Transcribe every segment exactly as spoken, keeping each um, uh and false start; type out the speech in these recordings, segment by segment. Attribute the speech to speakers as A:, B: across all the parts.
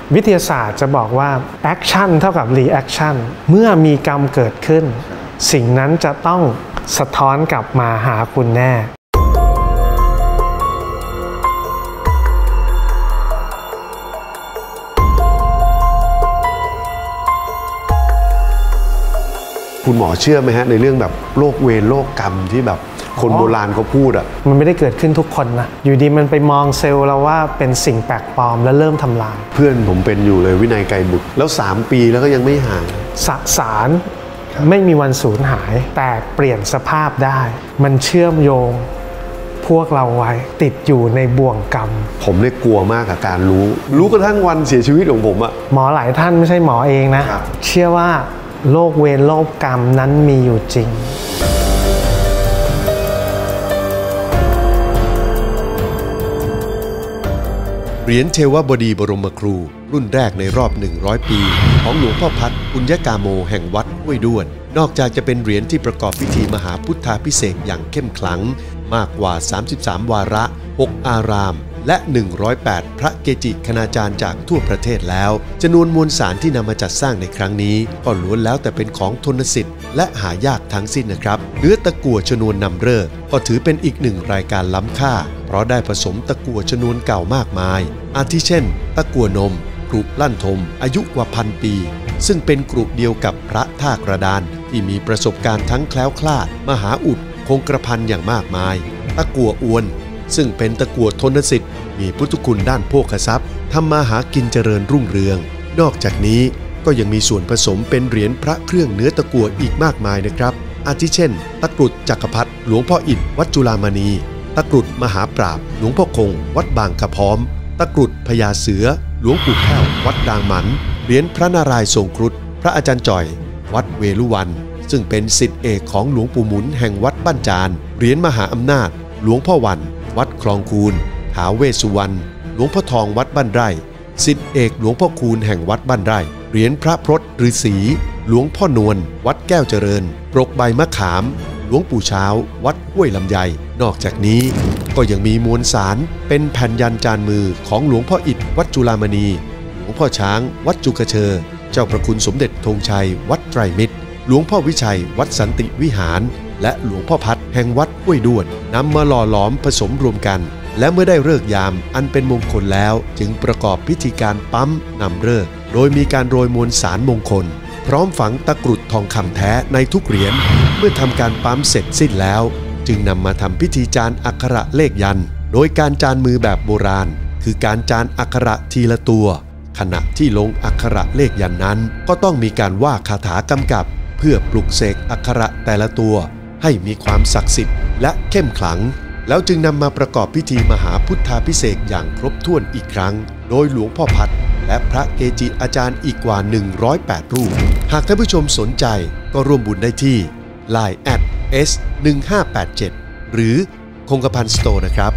A: วิทยาศาสตร์จะบอกว่าแอคชั่นเท่ากับรีแอคชั่นเมื่อมีกรรมเกิดขึ้นสิ่งนั้นจะต้องสะท้อนกลับมาหาคุณแน่
B: คุณหมอเชื่อไหมฮะในเรื่องแบบโรคเวรโรคกรรมที่แบบคนโบราณเขาพูดอ่ะ
A: มันไม่ได้เกิดขึ้นทุกคนนะอยู่ดีมันไปมองเซลล์เราว่าเป็นสิ่งแปลกปลอมแล้วเริ่มทำลาย
B: เพื่อนผมเป็นอยู่เลยวินัยไกรบุตรแล้วสามปีแล้วก็ยังไม่หาย
A: สสารไม่มีวันสูญหายแต่เปลี่ยนสภาพได้มันเชื่อมโยงพวกเราไว้ติดอยู่ในบ่วงกรรม
B: ผมเลยกลัวมากกับการรู้รู้กระทั่งวันเสียชีวิตของผมอะ
A: หมอหลายท่านไม่ใช่หมอเองนะเชื่อว่าโลกเวรโลกกรรมนั้นมีอยู่จริง
C: เหรียญเทวบดีบรมครูรุ่นแรกในรอบหนึ่งร้อยปีของหลวงพ่อพัดปุญญกาโมแห่งวัดห้วยด้วนนอกจากจะเป็นเหรียญที่ประกอบพิธีมหาพุทธาภิเษกอย่างเข้มขลังมากกว่าสามสิบสามวาระหกอารามและหนึ่งร้อยแปดพระเกจิคณาจารย์จากทั่วประเทศแล้วจำนวนมวลสารที่นำมาจัดสร้างในครั้งนี้ก็ล้วนแล้วแต่เป็นของทนสิทธิ์และหายากทั้งสิ้นนะครับเนื้อตะกั่วชนวนนำฤกษ์ก็ถือเป็นอีกหนึ่งรายการล้ำค่าเพราะได้ผสมตะกั่วชนวนเก่ามากมายอาทิเช่นตะกั่วนมกรุลั่นทมอายุกว่าพันปีซึ่งเป็นกรุเดียวกับพระท่ากระดานที่มีประสบการณ์ทั้งแคล้วคลาดมหาอุดคงกระพันอย่างมากมายตะกั่วอวนซึ่งเป็นตะกั่วทนสิทธิ์มีพุทธคุณด้านโภคทรัพย์ทำมาหากินเจริญรุ่งเรืองนอกจากนี้ก็ยังมีส่วนผสมเป็นเหรียญพระเครื่องเนื้อตะกั่วอีกมากมายนะครับอาทิเช่นตะกรุดจักรพรรดิหลวงพ่ออิฐวัดจุฬามณีตะกรุดมหาปราบหลวงพ่อคงวัดบางกระพร้อมตะกรุดพญาเสือหลวงปู่แก้ววัดดางหมันเหรียญพระนารายณ์ทรงครุฑพระอาจารย์จ่อยวัดเวลุวันซึ่งเป็นศิษย์เอกของหลวงปู่หมุนแห่งวัดบ้านจานเหรียญมหาอำนาจหลวงพ่อวันวัดคลองคูนท้าวเวสสุวรรณหลวงพ่อทองวัดบ้านไร่ศิษย์เอกหลวงพ่อคูนแห่งวัดบ้านไร่เหรียญพระพรตฤาษีหลวงพ่อนวลวัดแก้วเจริญปรกใบมะขามหลวงปู่เช้าวัดห้วยลำไยนอกจากนี้ก็ยังมีมวลสารเป็นแผ่นยันจานมือของหลวงพ่ออิฐวัดจุฬามณีหลวงพ่อช้างวัดจุกเชอเจ้าพระคุณสมเด็จธงชัยวัดไตรมิตรหลวงพ่อวิชัยวัดสันติวิหารและหลวงพ่อพัดแห่งวัดห้วยด้วนนำมาหล่อหลอมผสมรวมกันและเมื่อได้ฤกษ์ยามอันเป็นมงคลแล้วจึงประกอบพิธีการปั๊มนำฤกษ์โดยมีการโรยมวลสารมงคลพร้อมฝังตะกรุดทองคำแท้ในทุกเหรียญเมื่อทำการปั๊มเสร็จสิ้นแล้วจึงนำมาทำพิธีจานอักขระเลขยันต์โดยการจานมือแบบโบราณคือการจานอักขระทีละตัวขณะที่ลงอักขระเลขยันต์นั้นก็ต้องมีการว่าคาถากำกับเพื่อปลุกเสกอักขระแต่ละตัวให้มีความศักดิ์สิทธิ์และเข้มขลังแล้วจึงนำมาประกอบพิธีมหาพุทธาภิเษกอย่างครบถ้วนอีกครั้งโดยหลวงพ่อพัดและพระเกจิอาจารย์อีกกว่าหนึ่งร้อยแปดรูปหากท่านผู้ชมสนใจก็ร่วมบุญได้ที่ ไลน์ แอท เอส หนึ่งห้าแปดเจ็ด หรือคงกระพันสโตร์นะครับ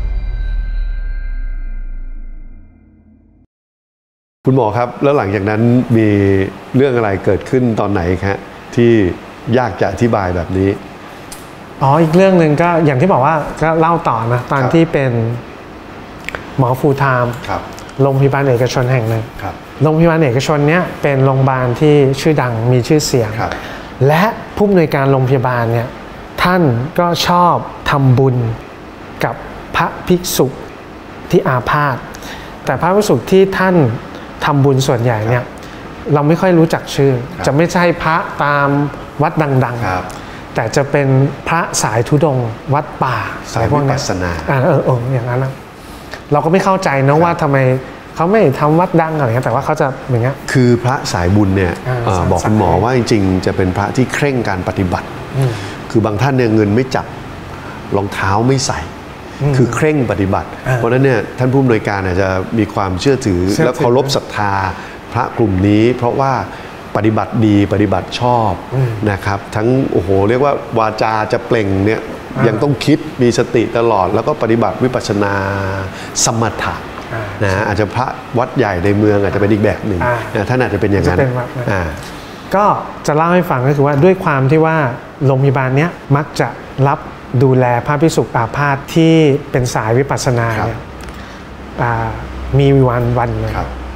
B: คุณหมอครับแล้วหลังจากนั้นมีเรื่องอะไรเกิดขึ้นตอนไหนครับที่ยากจะอธิบายแบบนี้
A: อ๋ออีกเรื่องหนึ่งก็อย่างที่บอกว่าก็เล่าต่อนะตอนที่เป็นหมอฟูลไทม์โรงพยาบาลเอกชนแห่งหนึ่งโรงพยาบาลเอกชนเนี้ยเป็นโรงพยาบาลที่ชื่อดังมีชื่อเสียงและผู้อำนวยการโรงพยาบาลเนี่ยท่านก็ชอบทำบุญกับพระภิกษุที่อาพาธแต่พระภิกษุที่ท่านทำบุญส่วนใหญ่เนี่ยเราไม่ค่อยรู้จักชื่อจะไม่ใช่พระตามวัดดังๆแต่จะเป็นพระสายธุดงค์วัดป่า
B: สายวิปัสสนา
A: เออเอออย่างนั้นนะเราก็ไม่เข้าใจนะว่าทำไมเขาไม่ทำวัดดังอะไรเงี้ยแต่ว่าเขาจะอย่างเงี้ย
B: คือพระสายบุญเนี่ยบอกคุณหมอว่าจริงๆจะเป็นพระที่เคร่งการปฏิบัติคือบางท่านเนี่ยเงินไม่จับรองเท้าไม่ใส่คือเคร่งปฏิบัติเพราะฉะนั้นเนี่ยท่านผู้อำนวยการอาจจะมีความเชื่อถือและเคารพศรัทธาพระกลุ่มนี้เพราะว่าปฏิบัติดีปฏิบัติชอบนะครับทั้งโอ้โหเรียกว่าวาจาจะเปล่งเนี่ยยังต้องคิดมีสติตลอดแล้วก็ปฏิบัติวิปัสสนาสมถะนะอาจจะพระวัดใหญ่ในเมืองอาจจะเป็นอีกแบบหนึ่งนะท่านอาจจะเป็นอย่างนั้น
A: ก็จะเล่าให้ฟังก็คือว่าด้วยความที่ว่าโรงพยาบาลเนี้ยมักจะรับดูแลพระภิกษุอาพาธที่เป็นสายวิปัสสนาเนี่ยมีวันวันนึง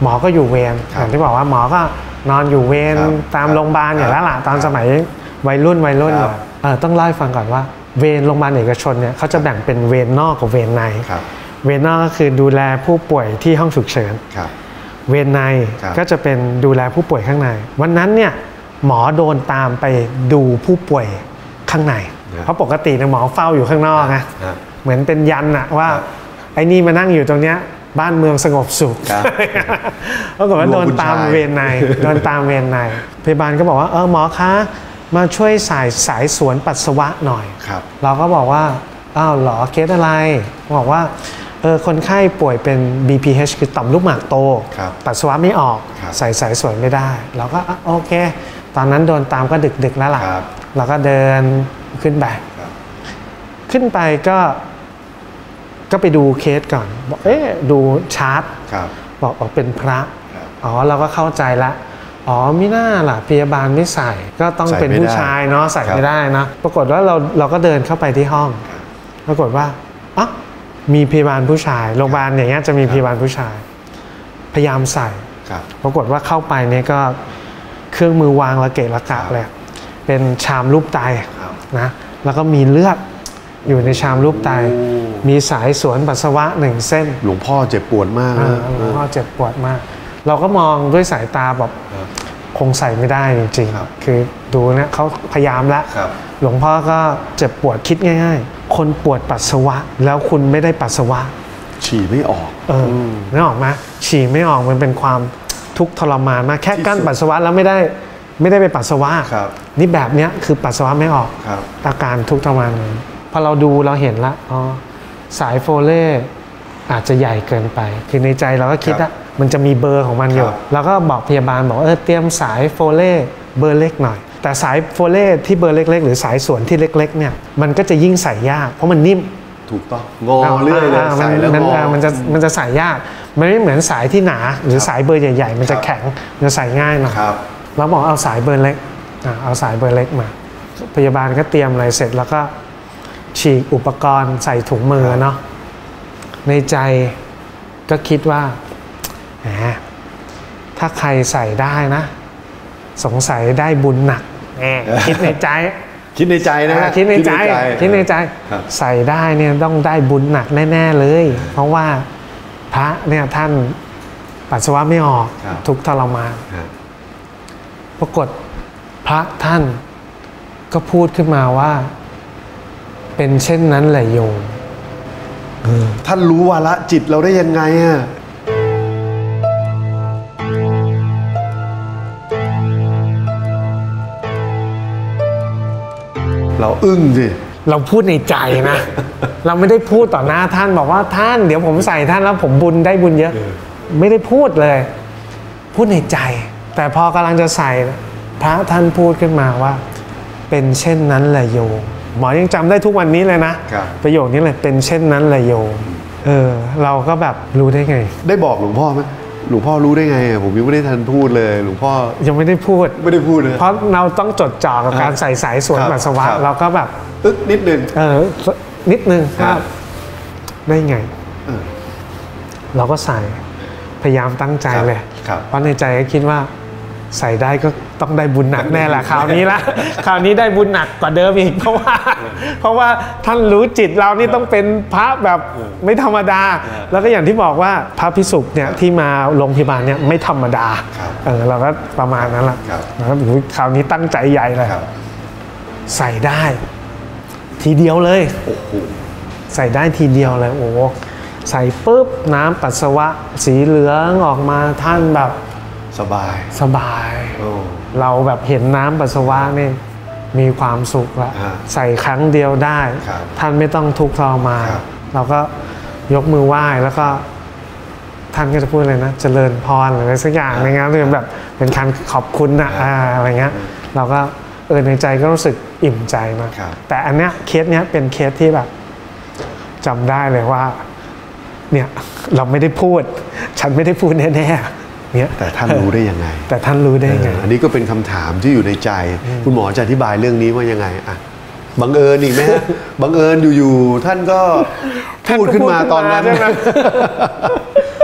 A: หมอก็อยู่เวรอย่างที่บอกว่าหมอก็นอนอยู่เวรตามโรงพยาบาลอย่างแล้วล่ะตอนสมัยวัยรุ่นวัยรุ่นเออต้องเล่าให้ฟังก่อนว่าเวรโรงพยาบาลเอกชนเนี่ยเขาจะแบ่งเป็นเวรนอกกับเวรในเวรนอกก็คือดูแลผู้ป่วยที่ห้องฉุกเฉินเวรในก็จะเป็นดูแลผู้ป่วยข้างในวันนั้นเนี่ยหมอโดนตามไปดูผู้ป่วยข้างในเพราะปกติเนี่ยหมอเฝ้าอยู่ข้างนอกไงเหมือนเป็นยันอะว่าไอ้นี่มานั่งอยู่ตรงเนี้ยบ้านเมืองสงบสุขปรากฏว่าโดนตามเวรในโดนตามเวรในพยาบาลก็บอกว่าเออหมอคะมาช่วยสายสายสวนปัสสาวะหน่อยเราก็บอกว่าอ้าวหรอเคสอะไรบอกว่าเออคนไข้ป่วยเป็น บี พี เอช คือต่อมลูกหมากโตปัสสาวะไม่ออกใส่สายสวนไม่ได้เราก็โอเคตอนนั้นโดนตามก็ดึกๆแล้วล่ะเราก็เดินขึ้นไปขึ้นไปก็ก็ไปดูเคสก่อนบอกเอ๊ะดูชาร์ตบอกบอกเป็นพระอ๋อเราก็เข้าใจละอ๋อมิน่าล่ะพยาบาลไม่ใส่ก็ต้องเป็นผู้ชายเนาะใส่ไม่ได้นะปรากฏว่าเราเราก็เดินเข้าไปที่ห้องปรากฏว่าอ๋อมีพยาบาลผู้ชายโรงพยาบาลอย่างเงี้ยจะมีพยาบาลผู้ชายพยายามใส่ปรากฏว่าเข้าไปเนี่ยก็เครื่องมือวางระเกะระกะเลยเป็นชามรูปไตนะแล้วก็มีเลือดอยู่ในชามรูปไตมีสายสวนปัสสาวะหนึ่งเส้น
B: หลวงพ่อเจ็บปวดมาก
A: หลวงพ่อเจ็บปวดมากเราก็มองด้วยสายตาแบบคงใส่ไม่ได้จริงๆคือดูนะเขาพยายามแล้วหลวงพ่อก็เจ็บปวดคิดง่ายๆคนปวดปัสสาวะแล้วคุณไม่ได้ปัสสาวะ
B: ฉี่ไม่ออก
A: เออนึกออกไหมฉี่ไม่ออกมันเป็นความทุกข์ทรมานมากแค่กั้นปัสสาวะแล้วไม่ได้ไม่ได้ไปปัสสาวะนี่แบบเนี้ยคือปัสสาวะไม่ออกอาการทุกข์ทรมานพอเราดูเราเห็นละอ๋อสายโฟเล่อาจจะใหญ่เกินไปคือในใจเราก็คิดว่ามันจะมีเบอร์ของมันอยู่เราก็บอกพยาบาลบอกเออเตรียมสายโฟเล่เบอร์เล็กหน่อยแต่สายโฟเล่ที่เบอร์เล็กๆหรือสายส่วนที่เล็กๆเนี่ยมันก็จะยิ่งใส่ยากเพราะมันนิ่ม
B: ถูกต้องงอเรื่อยเลยใส่แล้วงอ
A: มันจะมันจะใส่ยากมันไม่เหมือนสายที่หนาหรือสายเบอร์ใหญ่ๆมันจะแข็งมันจะใส่ง่ายหน่อยเราบอกเอาสายเบอร์เล็กเอาสายเบอร์เล็กมาพยาบาลก็เตรียมอะไรเสร็จแล้วก็ฉีกอุปกรณ์ใส่ถุงมือเนาะในใจก็คิดว่าแหมถ้าใครใส่ได้นะสงสัยได้บุญหนักแหมคิดในใจ
B: คิดในใจนะ
A: คิดในใจคิดในใจใส่ได้เนี่ยต้องได้บุญหนักแน่ๆเลยเพราะว่าพระเนี่ยท่านปัสสาวะไม่ออกทุกทรมานปรากฏพระท่านก็พูดขึ้นมาว่าเป็นเช่นนั้นแหละโยม
B: ท่านรู้วาระจิตเราได้ยังไงอ่ะเราอึ้งสิ
A: เราพูดในใจนะ เราไม่ได้พูดต่อหน้าท่านบอกว่าท่านเดี๋ยวผมใส่ท่านแล้วผมบุญได้บุญเยอะไม่ได้พูดเลยพูดในใจแต่พอกำลังจะใส่พระท่านพูดขึ้นมาว่าเป็นเช่นนั้นแหละโยมหมอยังจำได้ทุกวันนี้เลยนะประโยคนี้เลยเป็นเช่นนั้นแหละโยมเออเราก็แบบรู้ได้ไง
B: ได้บอกหลวงพ่อไหมหลวงพ่อรู้ได้ไงผมยังไม่ได้ทันพูดเลยหลวงพ่อ
A: ยังไม่ได้พูด
B: ไม่ได้พูดเลย
A: เพราะเราต้องจดจ่อกับการใส่สายสวนปัสสาวะเราก็แบบ
B: อึ๊กนิดนึง
A: เออนิดนึงว่าได้ไงเราก็ใส่พยายามตั้งใจเลยเพราะในใจก็คิดว่าใส่ได้ก็ต้องได้บุญหนักแน่แหละคราวนี้ละคราวนี้ได้บุญหนักกว่าเดิมอีกเพราะว่าเพราะว่าท่านรู้จิตเรานี่ต้องเป็นพระแบบไม่ธรรมดาแล้วก็อย่างที่บอกว่าพระภิกษุเนี่ยที่มาโรงพยาบาลเนี่ยไม่ธรรมดาเออเราก็ประมาณนั้นแหละแล้วคราวนี้ตั้งใจใหญ่เลยใส่ได้ทีเดียวเลยใส่ได้ทีเดียวเลยโอ้ใส่ปุ๊บน้ำปัสสาวะสีเหลืองออกมาท่านแบบ
B: สบาย
A: สบายเราแบบเห็นน้ำปัสสาวะนี่มีความสุขละใส่ครั้งเดียวได้ท่านไม่ต้องทุกข์ทรมานเราก็ยกมือไหว้แล้วก็ท่านก็จะพูดอะไรนะเจริญพรอะไรสักอย่างในงานคือแบบเป็นการขอบคุณนะอะไรเงี้ยเราก็เออในใจก็รู้สึกอิ่มใจมากแต่อันเนี้ยเคสเนี้ยเป็นเคสที่แบบจำได้เลยว่าเนี่ยเราไม่ได้พูดฉันไม่ได้พูดแน่ๆเนี่ย
B: แต่ท่านรู้ได้ยังไง
A: แต่ท่านรู้ได้ยังไง
B: อันนี้ก็เป็นคำถามที่อยู่ในใจคุณหมอจะอธิบายเรื่องนี้ว่ายังไงอ่ะบังเอิญอีกไหมฮะบังเอิญอยู่ๆท่านก็พูดขึ้นมาตอนนั้นท่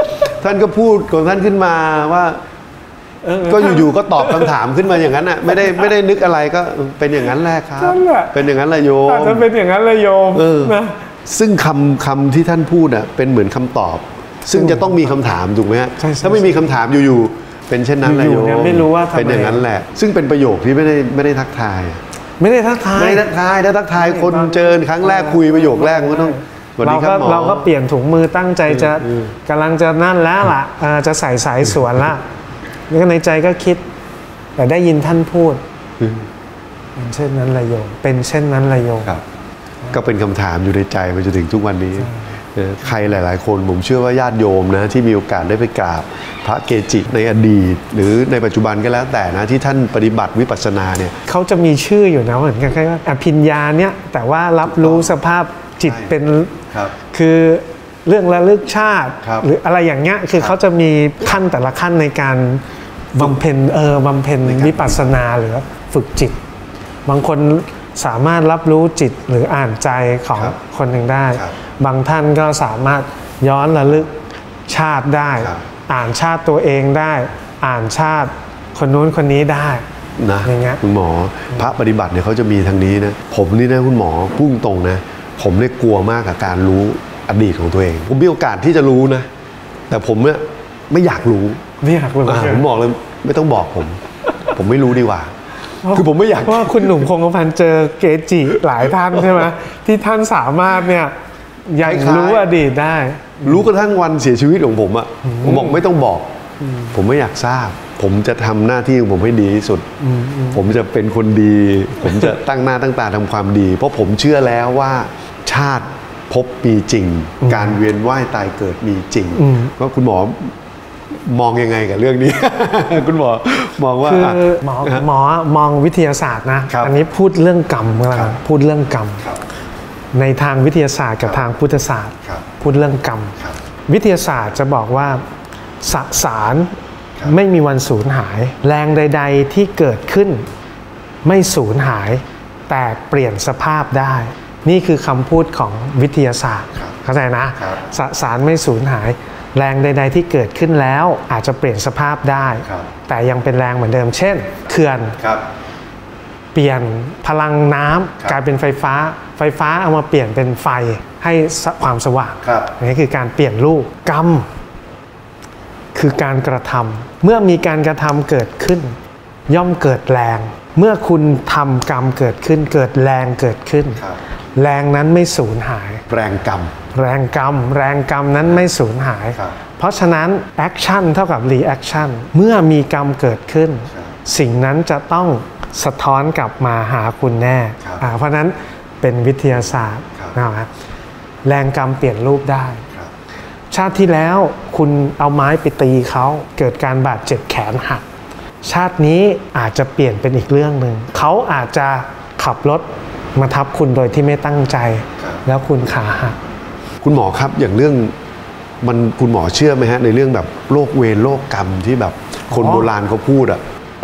B: ท่านก็พูดของท่านขึ้นมาว่าก็อยู่ๆก็ตอบคำถามขึ้นมาอย่างนั้นอ่ะไม่ได้ไม่ได้นึกอะไรก็เป็นอย่างนั้นแหละครับเป็นอย่างนั้นแหละโยม
A: อาจจะเป็นอย่างนั้นแหละโยมนะ
B: ซึ่งคำคำที่ท่านพูดอ่ะเป็นเหมือนคำตอบซึ่งจะต้องมีคำถามถูกไหมฮะถ้าไม่มีคำถามอยู่ๆเป็นเช่นนั้นแหละโยม
A: ไม่รู้ว่า
B: เป็นอย่างนั้นแหละซึ่งเป็นประโยคที่ไม่ได้ไม่ได้ทักทาย
A: ไม่ได้ทักทาย
B: ไม่ได้ทักทายถ้าทักทายคนเจอครั้งแรกคุยประโยคแรกมันก็ต้อง
A: เราก็เราก็เปลี่ยนถุงมือตั้งใจจะกำลังจะนั่นแล้วล่ะจะใส่สายสวนละแล้วในใจก็คิดแต่ได้ยินท่านพูดเป็นเช่นนั้นละโยมเป็นเช่นนั้นละโยม
B: ก็เป็นคำถามอยู่ในใจมาจนถึงทุกวันนี้ใครหลายๆคนผมเชื่อว่าญาติโยมนะที่มีโอกาสได้ไปกราบพระเกจิในอดีตหรือในปัจจุบันก็แล้วแต่นะที่ท่านปฏิบัติวิปัสสนาเนี่ย
A: เขาจะมีชื่ออยู่นะเหมือนกันว่าอภิญญาเนี่ยแต่ว่ารับรู้สภาพจิตเป็นคือเรื่องระลึกชาติหรืออะไรอย่างเงี้ยคือเขาจะมีขั้นแต่ละขั้นในการบำเพ็ญเออบำเพ็ญวิปัสสนาหรือฝึกจิตบางคนสามารถรับรู้จิตหรืออ่านใจของคนหนึ่งได้บางท่านก็สามารถย้อนระลึกชาติได้อ่านชาติตัวเองได้อ่านชาติคนนู้นคนนี้ได้
B: นะอย่างเงี้ยคุณหมอพระปฏิบัติเนี่ยเขาจะมีทางนี้นะผมนี่นะคุณหมอพุ่งตรงนะผมเนี่ยกลัวมากกับการรู้อดีตของตัวเองผมมีโอกาสที่จะรู้นะแต่ผมเนี่ยไม่อยากรู้
A: ไม่อยากรู้
B: ผมบอกเลยไม่ต้องบอกผมผมไม่รู้ดีกว่าคือผมไม่อยาก
A: เพราะว่าคุณหนุ่มคงกระพันเจอเกจิหลายท่านใช่ไหมที่ท่านสามารถเนี่ยยังรู้อดีตได้
B: รู้กระทั่งวันเสียชีวิตของผมอ่ะผมบอกไม่ต้องบอกผมไม่อยากทราบผมจะทำหน้าที่ของผมให้ดีที่สุดผมจะเป็นคนดีผมจะตั้งหน้าตั้งตาทำความดีเพราะผมเชื่อแล้วว่าชาติภพมีจริงการเวียนว่ายตายเกิดมีจริงว่าคุณหมอมองยังไงกับเรื่องนี้ คุณหมอมองว่า
A: คือหมอหมอมองวิทยาศาสตร์นะอันนี้พูดเรื่องกรรมกันพูดเรื่องกรรมในทางวิทยาศาสตร์กับทางพุทธศาสตร์พูดเรื่องกรรมวิทยาศาสตร์จะบอกว่าสสารไม่มีวันสูญหายแรงใดๆที่เกิดขึ้นไม่สูญหายแต่เปลี่ยนสภาพได้นี่คือคำพูดของวิทยาศาสตร์เข้าใจนะสสารไม่สูญหายแรงใดๆที่เกิดขึ้นแล้วอาจจะเปลี่ยนสภาพได้แต่ยังเป็นแรงเหมือนเดิมเช่นเขื่อนเปลี่ยนพลังน้ำกลายเป็นไฟฟ้าไฟฟ้าเอามาเปลี่ยนเป็นไฟให้ความสว่างนี่คือการเปลี่ยนรูปกรรมคือการกระทำเมื่อมีการกระทำเกิดขึ้นย่อมเกิดแรงเมื่อคุณทำกรรมเกิดขึ้นเกิดแรงเกิดขึ้นแรงนั้นไม่สูญหาย
B: แรงกรรม
A: แรงกรรมแรงกรรมนั้นไม่สูญหายเพราะฉะนั้นแอคชั่นเท่ากับรีแอคชั่นเมื่อมีกรรมเกิดขึ้นสิ่งนั้นจะต้องสะท้อนกลับมาหาคุณแน่เพราะนั้นเป็นวิทยาศาสตร์นะครับแรงกรรมเปลี่ยนรูปได้ชาติที่แล้วคุณเอาไม้ไปตีเขาเกิดการบาดเจ็บแขนหักชาตินี้อาจจะเปลี่ยนเป็นอีกเรื่องหนึ่งเขาอาจจะขับรถมาทับคุณโดยที่ไม่ตั้งใจแล้วคุณขาหัก
B: คุณหมอครับอย่างเรื่องมันคุณหมอเชื่อไหมฮะในเรื่องแบบโรคเวรโรคกรรมที่แบบคนโบราณเขาพูดอะ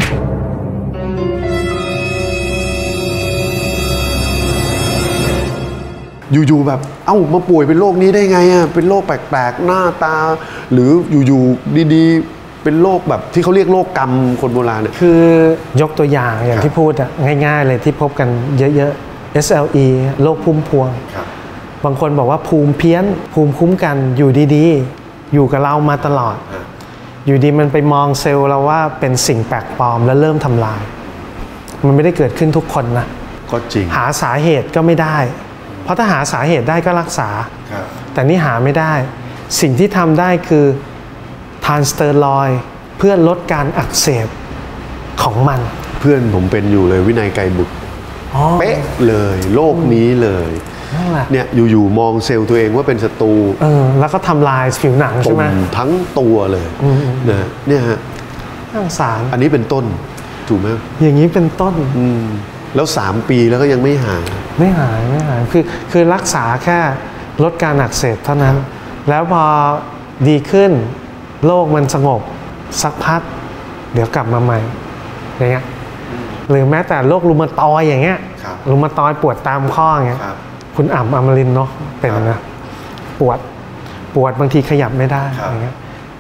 B: อยู่ๆแบบเอ้ามาป่วยเป็นโรคนี้ได้ไงอะเป็นโรคแปลกๆหน้าตาหรืออยู่ๆดีๆเป็นโรคแบบที่เขาเรียกโรคกรรมคนโบราณเนี่ย
A: คือยกตัวอย่างอย่างที่พูดอะง่ายๆเลยที่พบกันเยอะๆ เอส แอล อี โรคพุ่มพวงบางคนบอกว่าภูมิเพี้ยนภูมิคุ้มกันอยู่ดีๆอยู่กับเรามาตลอดอยู่ดีมันไปมองเซลล์เราว่าเป็นสิ่งแปลกปลอมแล้วเริ่มทำลายมันไม่ได้เกิดขึ้นทุกคนนะ
B: ก็จริง
A: หาสาเหตุก็ไม่ได้เพราะถ้าหาสาเหตุได้ก็รักษาแต่นี่หาไม่ได้สิ่งที่ทำได้คือทานสเตอรอยด์เพื่อลดการอักเสบของมัน
B: เพื่อนผมเป็นอยู่เลยวินัยไกรบุตรเป๊ะเลยโรคนี้เลยเนี่ยอยู่ๆมองเซลล์ตัวเองว่าเป็นศัตรู
A: เออแล้วก็ทำลายผิวหนังใช่ไหม
B: ทั้งตัวเลยนะเนี่ยฮะ
A: น่าสาร
B: อันนี้เป็นต้นถูกไหม
A: อย่างนี้เป็นต้น
B: แล้วสามปีแล้วก็ยังไม่หาย
A: ไม่หายไม่หายคือคือรักษาแค่ลดการอักเสบเท่านั้นแล้วพอดีขึ้นโรคมันสงบสักพักเดี๋ยวกลับมาใหม่อย่างเงี้ยหรือแม้แต่โรครูมาตอยด์อย่างเงี้ยรูมาตอยด์ปวดตามข้ออย่างเงี้ยคุณอ่ำอมรินทร์เนาะเป็นนะปวดปวดบางทีขยับไม่ได้อย่างเงี้ย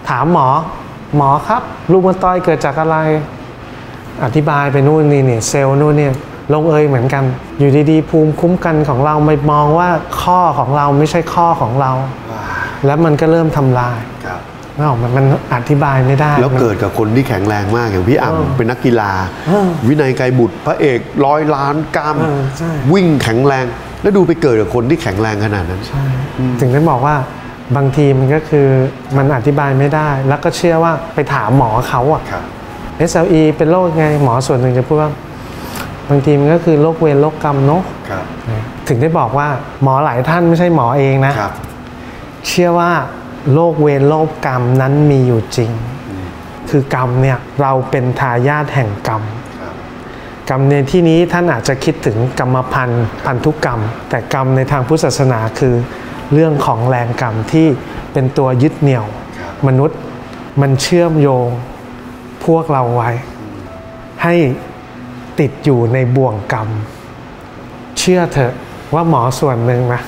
A: ถามหมอหมอครับรูมาตอยด์เกิดจากอะไรอธิบายไปนู่นนี่นี่เซลล์นู่นเนี่ยลงเอยเหมือนกันอยู่ดีๆภูมิคุ้มกันของเราไม่มองว่าข้อของเราไม่ใช่ข้อของเราแล้วมันก็เริ่มทำลายมันมันอธิบายไม่ได้
B: แล้วเกิดกับคนที่แข็งแรงมากอย่างพี่อ่ำเป็นนักกีฬาวินัยไกรบุตรพระเอกร้อยล้านกล้ามวิ่งแข็งแรงแล้วดูไปเกิดกับคนที่แข็งแรงขนาดนั้น
A: ใช่ถึงได้บอกว่าบางทีมันก็คือมันอธิบายไม่ได้แล้วก็เชื่อว่าไปถามหมอเขาอะ เอส แอล อี เป็นโรคไงหมอส่วนหนึ่งจะพูดว่าบางทีมันก็คือโรคเวรโรคกรรมเนาะถึงได้บอกว่าหมอหลายท่านไม่ใช่หมอเองนะเชื่อว่าโรคเวรโรคกรรมนั้นมีอยู่จริงคือกรรมเนี่ยเราเป็นทายาทแห่งกรรมกรรมในที่นี้ท่านอาจจะคิดถึงกรรมพันธุ์พันธุกรรมแต่กรรมในทางพุทธศาสนาคือเรื่องของแรงกรรมที่เป็นตัวยึดเหนี่ยวมนุษย์มันเชื่อมโยงพวกเราไว้ให้ติดอยู่ในบ่วงกรรมเชื่อเถอะว่าหมอส่วนหนึ่งนะ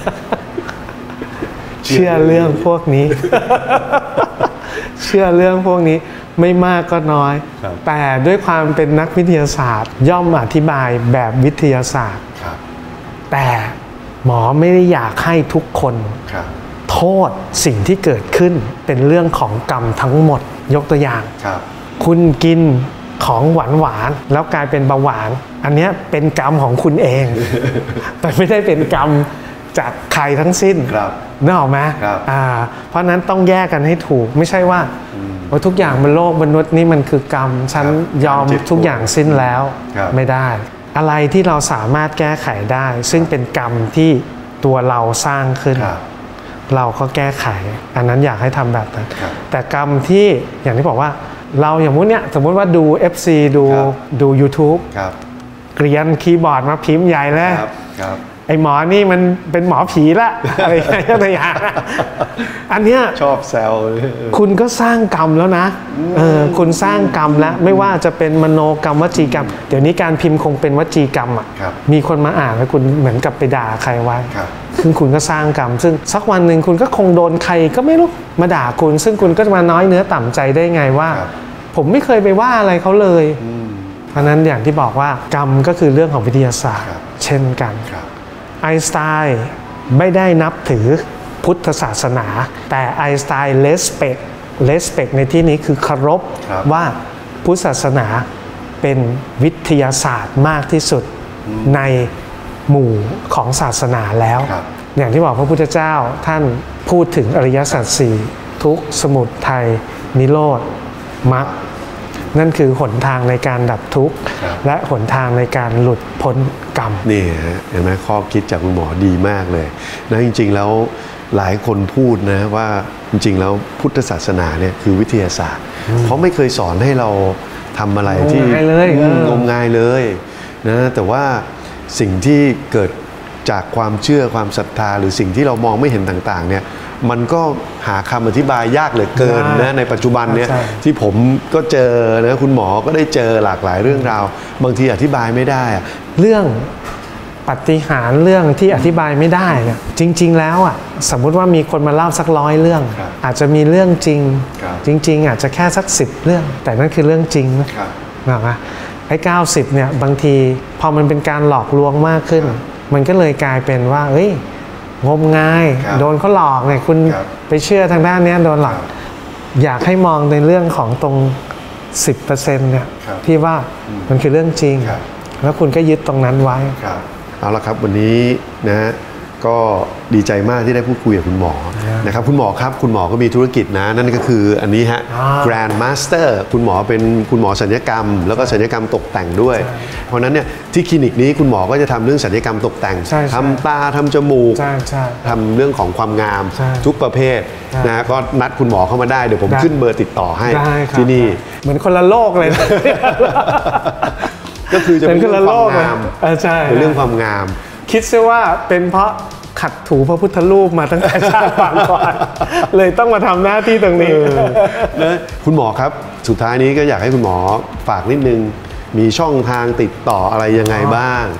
A: เชื่อเรื่องพวกนี้ เชื่อเรื่องพวกนี้ไม่มากก็น้อยแต่ด้วยความเป็นนักวิทยาศาสตร์ย่อมอธิบายแบบวิทยาศาสตร์แต่หมอไม่ได้อยากให้ทุกคนโทษสิ่งที่เกิดขึ้นเป็นเรื่องของกรรมทั้งหมดยกตัวอย่างคุณกินของหวานหวานแล้วกลายเป็นเบาหวานอันนี้เป็นกรรมของคุณเอง แต่ไม่ได้เป็นกรรมจากใครทั้งสิ้นนึกออกไหมเพราะนั้นต้องแยกกันให้ถูกไม่ใช่ว่าว่าทุกอย่างบนโลกมนุษย์นี่มันคือกรรมฉันยอมทุกอย่างสิ้นแล้วไม่ได้อะไรที่เราสามารถแก้ไขได้ซึ่งเป็นกรรมที่ตัวเราสร้างขึ้นเราก็แก้ไขอันนั้นอยากให้ทำแบบนั้นแต่กรรมที่อย่างที่บอกว่าเราอย่างมุ้นเนี่ยสมมติว่าดู เอฟ ซี ดูดู YouTube เกรียนคีย์บอร์ดมาพิมพ์ใหญ่เลยไอหมอนี่มันเป็นหมอผีละอะไรอย่างเงี้ยอันเนี้ย
B: ชอบแซว
A: คุณก็สร้างกรรมแล้วนะเออคุณสร้างกรรมแล้วไม่ว่าจะเป็นมโนกรรมวจีกรรมเดี๋ยวนี้การพิมพ์คงเป็นวจีกรรมอ่ะมีคนมาอ่านแล้วคุณเหมือนกับไปด่าใครไว้ซึ่งคุณก็สร้างกรรมซึ่งสักวันหนึ่งคุณก็คงโดนใครก็ไม่รู้มาด่าคุณซึ่งคุณก็จะมาน้อยเนื้อต่ำใจได้ไงว่าผมไม่เคยไปว่าอะไรเขาเลยเพราะนั้นอย่างที่บอกว่ากรรมก็คือเรื่องของวิทยาศาสตร์เช่นกันไอน์สไตน์ไม่ได้นับถือพุทธศาสนาแต่ไอน์สไตน์เลสเปกเลสเปกในที่นี้คือเคารพว่าพุทธศาสนาเป็นวิทยาศาสตร์มากที่สุดในหมู่ของศาสนาแล้วอย่างที่บอกพระพุทธเจ้าท่านพูดถึงอริยสัจสี่ทุกข์สมุทัยนิโรธมรรคนั่นคือหนทางในการดับทุกข์และหนทางในการหลุดพ้นกรรม
B: นี่ฮะเห็นไหมข้อคิดจากคุณหมอดีมากเลยนะจริงๆแล้วหลายคนพูดนะว่าจริงๆแล้วพุทธศาสนาเนี่ยคือวิทยาศาสตร์เพราะไม่เคยสอนให้เราทำอะไรที่งมงายเลยนะแต่ว่าสิ่งที่เกิดจากความเชื่อความศรัทธาหรือสิ่งที่เรามองไม่เห็นต่างๆเนี่ยมันก็หาคำอธิบายยากเหลือเกินนะในปัจจุบันเนี่ยที่ผมก็เจอนะคุณหมอก็ได้เจอหลากหลายเรื่องราวบางทีอธิบายไม่ได้
A: เรื่องปาฏิหาริย์เรื่องที่อธิบายไม่ได้เนี่ยจริงๆแล้วอ่ะสมมุติว่ามีคนมาเล่าสักร้อยเรื่องอาจจะมีเรื่องจริงจริงๆอาจจะแค่สักสิบเรื่องแต่นั่นคือเรื่องจริงนะนะไอ้เก้าสิบเนี่ยบางทีพอมันเป็นการหลอกลวงมากขึ้นมันก็เลยกลายเป็นว่าเฮ้ยงมงายโดนเขาหลอกไงคุณไปเชื่อทางด้านนี้โดนหลอกอยากให้มองในเรื่องของตรง สิบเปอร์เซ็นต์ เนี่ยที่ว่ามันคือเรื่องจริงแล้วคุณก็ยึดตรงนั้นไว้
B: เอาละครับวันนี้นะก็ดีใจมากที่ได้พูดคุยกับคุณหมอนะครับคุณหมอครับคุณหมอก็มีธุรกิจนะนั่นก็คืออันนี้ฮะ Grand Master คุณหมอเป็นคุณหมอศัลยกรรมแล้วก็ศัลยกรรมตกแต่งด้วยเพราะนั้นเนี่ยที่คลินิกนี้คุณหมอก็จะทำเรื่องศัลยกรรมตกแต่งทำตาทำจมูกทำเรื่องของความงามทุกประเภทนะก็นัดคุณหมอเข้ามาได้เดี๋ยวผมขึ้นเบอร์ติดต่อให้ที่นี่
A: เหมือนคนละโลกเลย
B: ก็คือจะเป็นเรื่องความงามเป็นเรื่องความงาม
A: คิดซะว่าเป็นเพราะขัดถูพระพุทธรูปมาตั้งแต่ชาติปางก่อนเลยต้องมาทำหน้าที่ตรงนี้
B: นะคุณหมอครับสุดท้ายนี้ก็อยากให้คุณหมอฝากนิดนึงมีช่องทางติดต่ออะไรยังไงบ้าง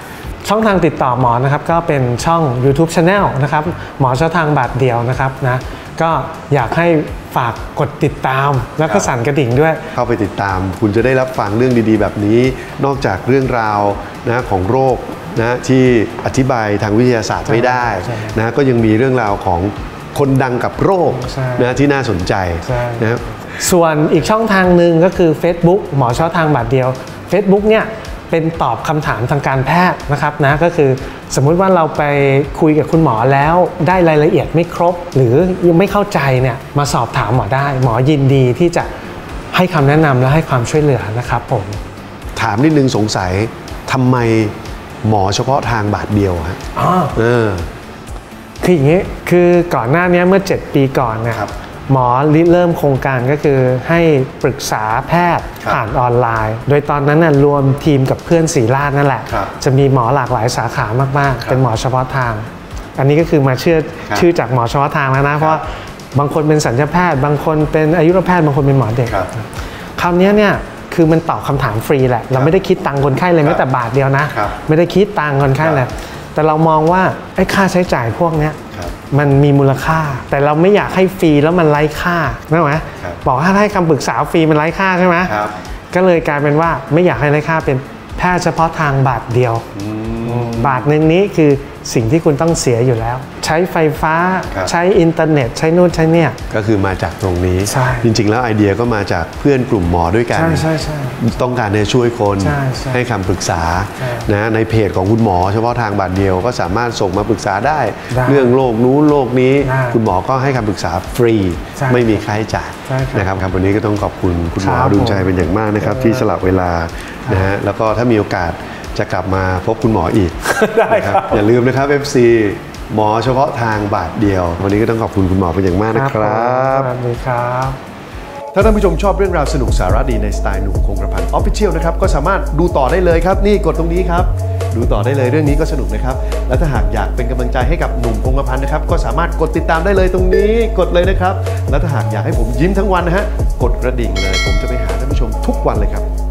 A: ช่องทางติดต่อหมอนะครับก็เป็นช่อง YouTube Channel นะครับหมอเฉพาะทางบาทเดียวนะครับนะก็อยากให้ฝากกดติดตามแล้วก็สั่นกระดิ่งด้วย
B: เข้าไปติดตามคุณจะได้รับฟังเรื่องดีๆแบบนี้นอกจากเรื่องราวนะของโรคนะที่อธิบายทางวิทยาศาสตร์ไม่ได้นะก็ยังมีเรื่องราวของคนดังกับโรคนะที่น่าสนใจนะ
A: ส่วนอีกช่องทางหนึ่งก็คือ Facebook หมอเฉพาะทางบาทเดียว Facebook เนี่ยเป็นตอบคำถามทางการแพทย์นะครับนะก็คือสมมุติว่าเราไปคุยกับคุณหมอแล้วได้รายละเอียดไม่ครบหรือยังไม่เข้าใจเนี่ยมาสอบถามหมอได้หมอยินดีที่จะให้คำแนะนำและให้ความช่วยเหลือนะครับผม
B: ถามนิดนึงสงสัยทำไมหมอเฉพาะทางบาทเดียวฮะ
A: อ๋อเออคืออย่างนี้คือก่อนหน้านี้เมื่อเจ็ดปีก่อนเนี่ยหมอริเริ่มโครงการก็คือให้ปรึกษาแพทย์ผ่านออนไลน์โดยตอนนั้นน่ะรวมทีมกับเพื่อนศรีราชนั่นแหละจะมีหมอหลากหลายสาขามากๆเป็นหมอเฉพาะทางอันนี้ก็คือมาเชื่อชื่อจากหมอเฉพาะทางแล้วนะเพราะบางคนเป็นสัญญาแพทย์บางคนเป็นอายุรแพทย์บางคนเป็นหมอเด็กคราวนี้เนี่ยคือมันตอบคำถามฟรีแหละเราไม่ได้คิดตังค์คนไข้เลยแม้แต่บาทเดียวนะไม่ได้คิดตังค์คนไข้เลยแต่เรามองว่าไอ้ค่าใช้จ่ายพวกนี้มันมีมูลค่าแต่เราไม่อยากให้ฟรีแล้วมันไร้ค่าใช่ไหมบอกถ้าให้คำปรึกษาฟรีมันไร้ค่าใช่ไหมก็เลยกลายเป็นว่าไม่อยากให้ไร้ค่าเป็นแพทย์เฉพาะทางบาทเดียวบาทหนึ่งนี้คือสิ่งที่คุณต้องเสียอยู่แล้วใช้ไฟฟ้าใช้อินเทอร์เน็ตใช้นู่นใช้เนี่ย
B: ก็คือมาจากตรงนี้จริงๆแล้วไอเดียก็มาจากเพื่อนกลุ่มหมอด้วยกันต้องการจะช่วยคนให้คำปรึกษานะในเพจของคุณหมอเฉพาะทางบาทเดียวก็สามารถส่งมาปรึกษาได้เรื่องโรคนู้นโรคนี้คุณหมอก็ให้คำปรึกษาฟรีไม่มีค่าใช้จ่ายนะครับครับวันนี้ก็ต้องขอบคุณคุณหมอดุลใจเป็นอย่างมากนะครับที่สละเวลานะฮะแล้วก็ถ้ามีโอกาสจะกลับมาพบคุณหมออีกได้ครับอย่าลืมนะครับ เอฟ ซี หมอเฉพาะทางบาทเดียววันนี้ก็ต้องขอบคุณคุณหมอเป็นอย่างมากนะครับ
A: สวัสดีครับ
C: ถ้าท่านผู้ชมชอบเรื่องราวสนุกสาระดีในสไตล์หนุ่มคงกระพัน Official นะครับก็สามารถดูต่อได้เลยครับนี่กดตรงนี้ครับดูต่อได้เลยเรื่องนี้ก็สนุกนะครับและถ้าหากอยากเป็นกำลังใจให้กับหนุ่มคงกระพันนะครับก็สามารถกดติดตามได้เลยตรงนี้กดเลยนะครับและถ้าหากอยากให้ผมยิ้มทั้งวันนะฮะกดกระดิ่งเลยผมจะไปหาท่านผู้ชมทุกวันเลยครับ